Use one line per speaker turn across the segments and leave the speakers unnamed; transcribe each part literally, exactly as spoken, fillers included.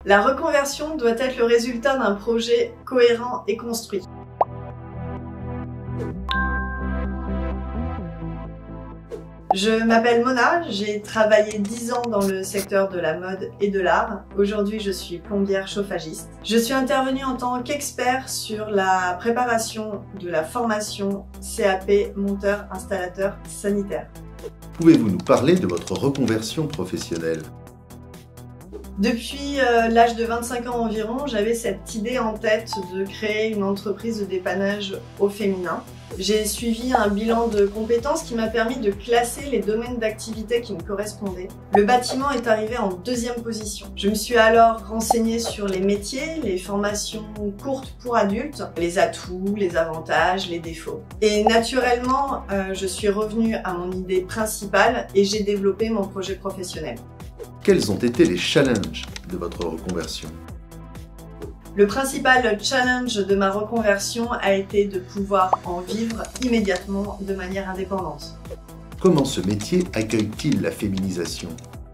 La reconversion doit être le résultat d'un projet cohérent et construit. Je m'appelle Mona, j'ai travaillé dix ans dans le secteur de la mode et de l'art. Aujourd'hui, je suis plombière chauffagiste. Je suis intervenue en tant qu'expert sur la préparation de la formation C A P monteur installateur sanitaire.
Pouvez-vous nous parler de votre reconversion professionnelle ?
Depuis euh, l'âge de vingt-cinq ans environ, j'avais cette idée en tête de créer une entreprise de dépannage au féminin. J'ai suivi un bilan de compétences qui m'a permis de classer les domaines d'activité qui me correspondaient. Le bâtiment est arrivé en deuxième position. Je me suis alors renseignée sur les métiers, les formations courtes pour adultes, les atouts, les avantages, les défauts. Et naturellement, euh, je suis revenue à mon idée principale et j'ai développé mon projet professionnel.
Quels ont été les challenges de votre reconversion ?
Le principal challenge de ma reconversion a été de pouvoir en vivre immédiatement de manière indépendante.
Comment ce métier accueille-t-il la féminisation ?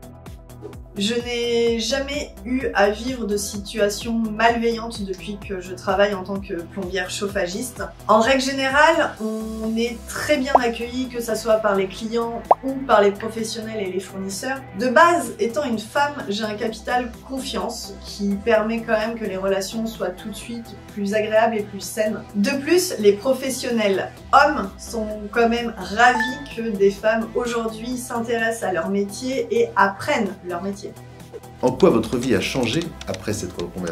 Je n'ai jamais eu à vivre de situation malveillante depuis que je travaille en tant que plombière chauffagiste. En règle générale, on est très bien accueilli, que ce soit par les clients ou par les professionnels et les fournisseurs. De base, étant une femme, j'ai un capital confiance qui permet quand même que les relations soient tout de suite plus agréables et plus saines. De plus, les professionnels hommes sont quand même ravis que des femmes aujourd'hui s'intéressent à leur métier et apprennent leur métier.
En quoi votre vie a changé après cette reconversion ?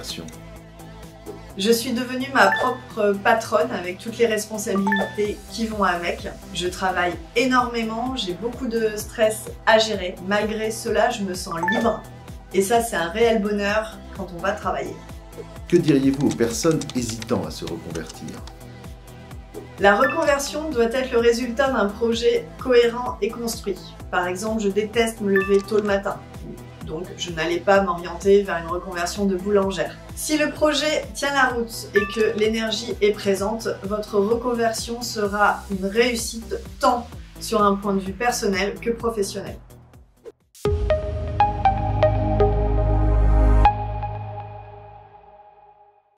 Je suis devenue ma propre patronne avec toutes les responsabilités qui vont avec. Je travaille énormément, j'ai beaucoup de stress à gérer. Malgré cela, je me sens libre. Et ça, c'est un réel bonheur quand on va travailler.
Que diriez-vous aux personnes hésitant à se reconvertir ?
La reconversion doit être le résultat d'un projet cohérent et construit. Par exemple, je déteste me lever tôt le matin. Donc je n'allais pas m'orienter vers une reconversion de boulangère. Si le projet tient la route et que l'énergie est présente, votre reconversion sera une réussite tant sur un point de vue personnel que professionnel.